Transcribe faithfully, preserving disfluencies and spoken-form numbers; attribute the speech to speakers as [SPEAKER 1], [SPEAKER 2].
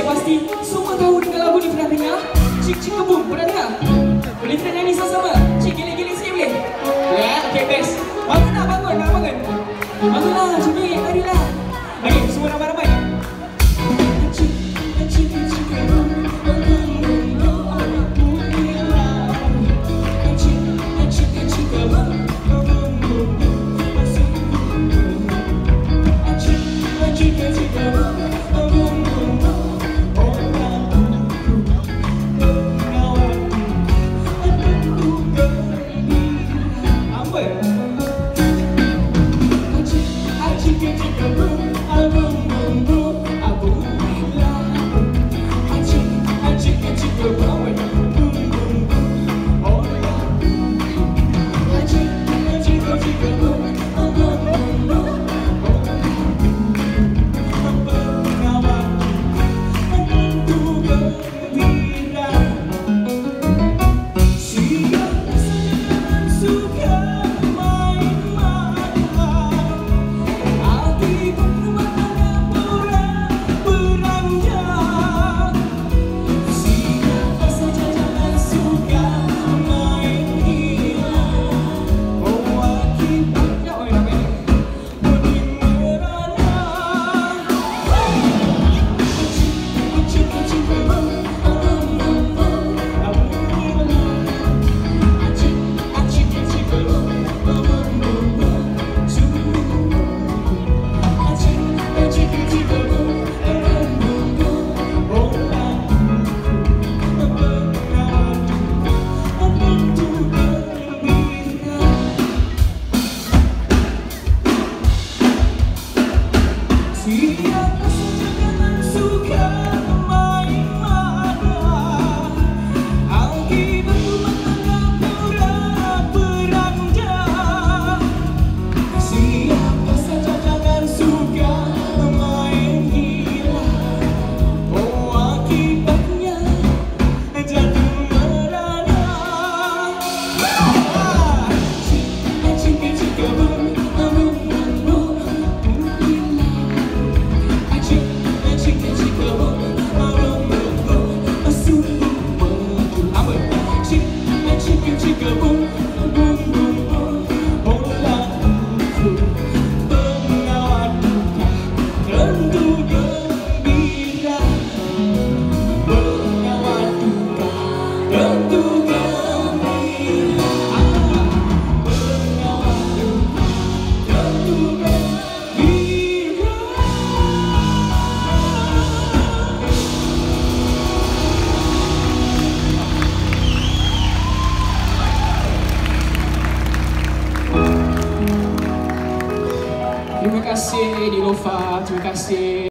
[SPEAKER 1] pasti semua tahu dengan lagu ni. Pernah dengar? Cik Cik Kebun, pernah dengar? Boleh kita nyanyi sama-sama? Cik giling-giling sikit boleh? Ya, okay best. Bangun nak bangun, nak bangun. Bangunlah, Cik Giling, marilah. Okay, semua ramai-ramai. Cik, Cik, Cik Kebun, bangun, bangun, bunyilah. Cik, Cik, Cik Kebun, bangun, bangun, masuk kubur. Cik, Cik, Cik Kebun, bangun, bangun, orang tunggu. Pengawan tentu gembira. Apa? Cik, Cik, Cik Kebun, album, bumbu, abu, labu. Cik, Cik, Cik Kebun, bum, bum, bum, orang tunggu. Cik, Cik, Cik Kebun, album, bumbu, pengawan tentu gembira. Siapa saja yang suka main-main, hati berumah tangga beranja. Siapa saja yang suka main gila, oh akibatnya oi ramai budi merana. Cik, Cik Kebun, album, bumbu, abu, labu. Cik, Cik, Cik Kebun, album, bumbu, suhu. Cik, Cik, Cik Kebun, album, bumbu, orang tunggu. Pengawan tentu gembira. Siapa saja yang suka main-main, akibat rumah tangga beranja. Siapa saja jangan suka main gila, oh akibatnya jatuh merana. Cik, Cik Kebun, album, bumbu, bunyilah. Cik, Cik, Cik Kebun, album, bumbu, suhu madu. Apa? Cik, Cik, Cik Kebun, bum, bumbu, orang tunggu. Pengawan tentu gembira. Pengawan tentu gembira. Pengawan tentu gembira. Terima kasih Dilofa, terima kasih.